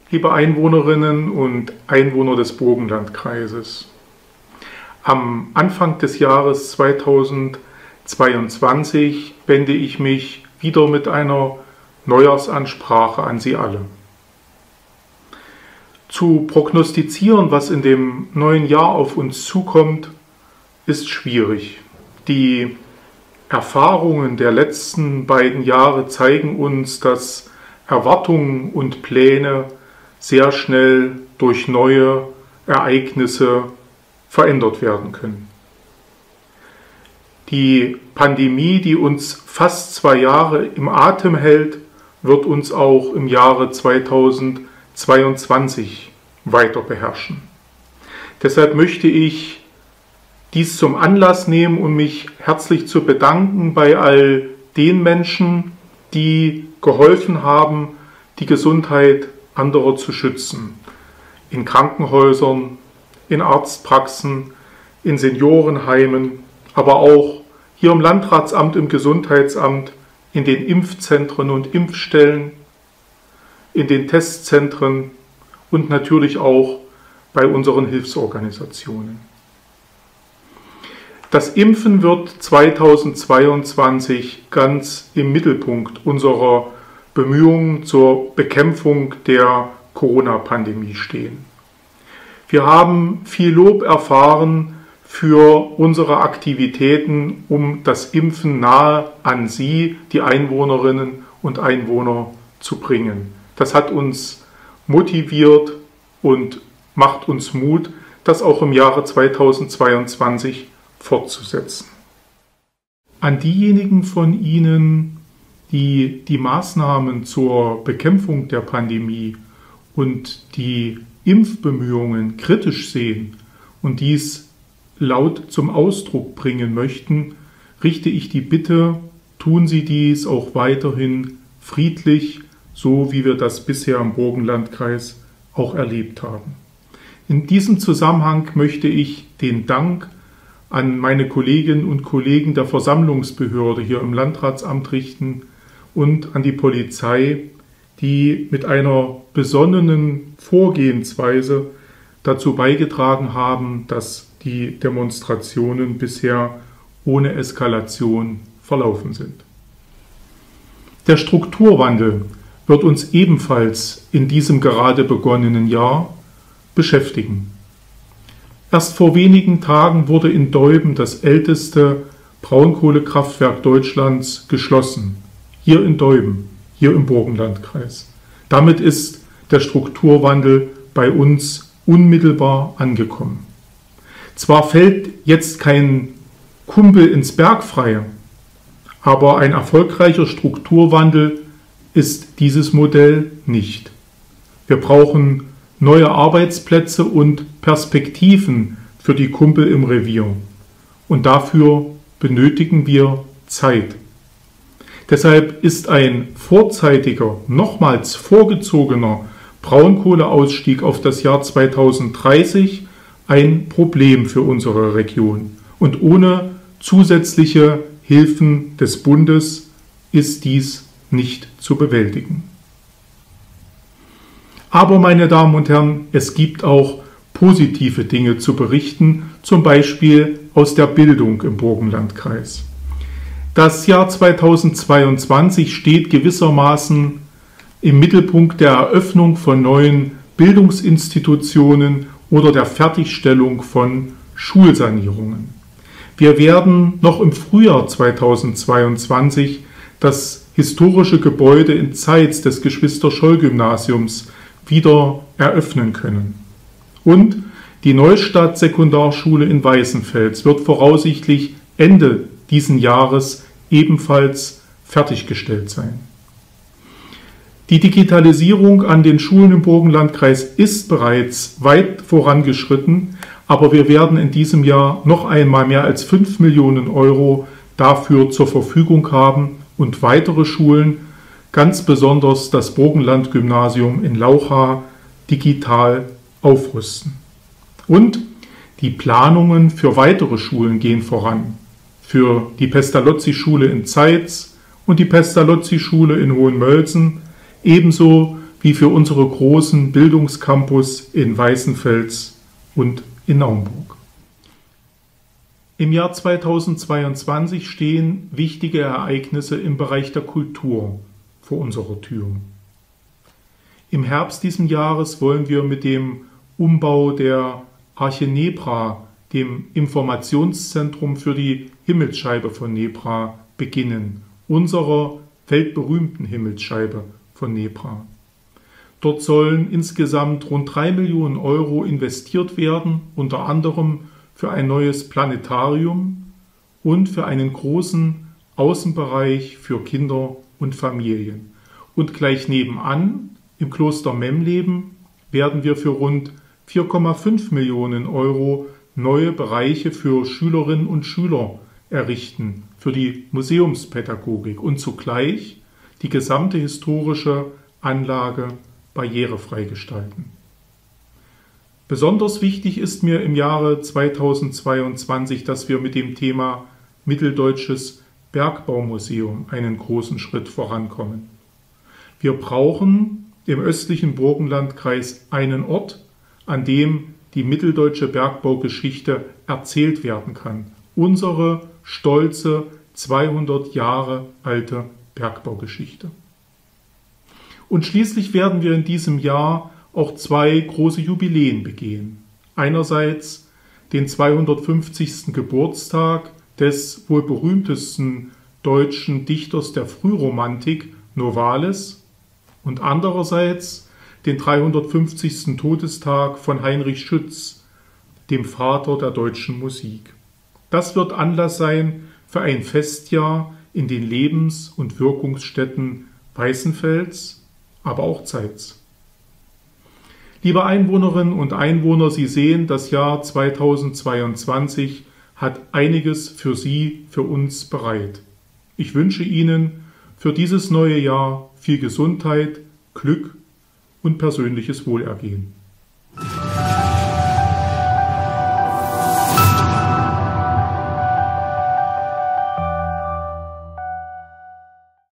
Liebe Einwohnerinnen und Einwohner des Burgenlandkreises, am Anfang des Jahres 2022 wende ich mich wieder mit einer Neujahrsansprache an Sie alle. Zu prognostizieren, was in dem neuen Jahr auf uns zukommt, ist schwierig. Die Erfahrungen der letzten beiden Jahre zeigen uns, dass Erwartungen und Pläne sehr schnell durch neue Ereignisse verändert werden können. Die Pandemie, die uns fast 2 Jahre im Atem hält, wird uns auch im Jahre 2022 weiter beherrschen. Deshalb möchte ich dies zum Anlass nehmen, um mich herzlich zu bedanken bei all den Menschen, die geholfen haben, die Gesundheit anderer zu schützen. In Krankenhäusern, in Arztpraxen, in Seniorenheimen, aber auch hier im Landratsamt, im Gesundheitsamt, in den Impfzentren und Impfstellen, in den Testzentren und natürlich auch bei unseren Hilfsorganisationen. Das Impfen wird 2022 ganz im Mittelpunkt unserer Bemühungen zur Bekämpfung der Corona-Pandemie stehen. Wir haben viel Lob erfahren für unsere Aktivitäten, um das Impfen nahe an Sie, die Einwohnerinnen und Einwohner, zu bringen. Das hat uns motiviert und macht uns Mut, das auch im Jahre 2022 fortzusetzen. An diejenigen von Ihnen, die die Maßnahmen zur Bekämpfung der Pandemie und die Impfbemühungen kritisch sehen und dies laut zum Ausdruck bringen möchten, richte ich die Bitte, tun Sie dies auch weiterhin friedlich, so wie wir das bisher im Burgenlandkreis auch erlebt haben. In diesem Zusammenhang möchte ich den Dank an meine Kolleginnen und Kollegen der Versammlungsbehörde hier im Landratsamt richten und an die Polizei, die mit einer besonnenen Vorgehensweise dazu beigetragen haben, dass die Demonstrationen bisher ohne Eskalation verlaufen sind. Der Strukturwandel wird uns ebenfalls in diesem gerade begonnenen Jahr beschäftigen. Erst vor wenigen Tagen wurde in Deuben das älteste Braunkohlekraftwerk Deutschlands geschlossen. Hier in Deuben, hier im Burgenlandkreis. Damit ist der Strukturwandel bei uns unmittelbar angekommen. Zwar fällt jetzt kein Kumpel ins Berg frei, aber ein erfolgreicher Strukturwandel ist dieses Modell nicht. Wir brauchen neue Arbeitsplätze und Perspektiven für die Kumpel im Revier. Und dafür benötigen wir Zeit. Deshalb ist ein vorzeitiger, nochmals vorgezogener Braunkohleausstieg auf das Jahr 2030 ein Problem für unsere Region. Und ohne zusätzliche Hilfen des Bundes ist dies nicht zu bewältigen. Aber, meine Damen und Herren, es gibt auch positive Dinge zu berichten, zum Beispiel aus der Bildung im Burgenlandkreis. Das Jahr 2022 steht gewissermaßen im Mittelpunkt der Eröffnung von neuen Bildungsinstitutionen oder der Fertigstellung von Schulsanierungen. Wir werden noch im Frühjahr 2022 das historische Gebäude in Zeitz des Geschwister-Scholl-Gymnasiums wieder eröffnen können. Und die Neustadt-Sekundarschule in Weißenfels wird voraussichtlich Ende diesen Jahres ebenfalls fertiggestellt sein. Die Digitalisierung an den Schulen im Burgenlandkreis ist bereits weit vorangeschritten, aber wir werden in diesem Jahr noch einmal mehr als 5 Millionen Euro dafür zur Verfügung haben und weitere Schulen, ganz besonders das Burgenland-Gymnasium in Laucha, digital aufrüsten. Und die Planungen für weitere Schulen gehen voran. Für die Pestalozzi-Schule in Zeitz und die Pestalozzi-Schule in Hohenmölsen, ebenso wie für unsere großen Bildungscampus in Weißenfels und in Naumburg. Im Jahr 2022 stehen wichtige Ereignisse im Bereich der Kultur vor unserer Tür. Im Herbst diesen Jahres wollen wir mit dem Umbau der Arche Nebra, dem Informationszentrum für die Himmelsscheibe von Nebra, beginnen, unserer weltberühmten Himmelsscheibe von Nebra. Dort sollen insgesamt rund 3 Millionen Euro investiert werden, unter anderem für ein neues Planetarium und für einen großen Außenbereich für Kinder und Familien. Und gleich nebenan, im Kloster Memleben, werden wir für rund 4,5 Millionen Euro neue Bereiche für Schülerinnen und Schüler errichten, für die Museumspädagogik und zugleich die gesamte historische Anlage barrierefrei gestalten. Besonders wichtig ist mir im Jahre 2022, dass wir mit dem Thema Mitteldeutsches Bergbaumuseum einen großen Schritt vorankommen. Wir brauchen im östlichen Burgenlandkreis einen Ort, an dem die mitteldeutsche Bergbaugeschichte erzählt werden kann. Unsere stolze 200 Jahre alte Bergbaugeschichte. Und schließlich werden wir in diesem Jahr auch 2 große Jubiläen begehen. Einerseits den 250. Geburtstag des wohl berühmtesten deutschen Dichters der Frühromantik, Novalis, und andererseits den 350. Todestag von Heinrich Schütz, dem Vater der deutschen Musik. Das wird Anlass sein für ein Festjahr in den Lebens- und Wirkungsstätten Weißenfels, aber auch Zeitz. Liebe Einwohnerinnen und Einwohner, Sie sehen, das Jahr 2022 hat einiges für Sie, für uns bereit. Ich wünsche Ihnen für dieses neue Jahr viel Gesundheit, Glück und persönliches Wohlergehen.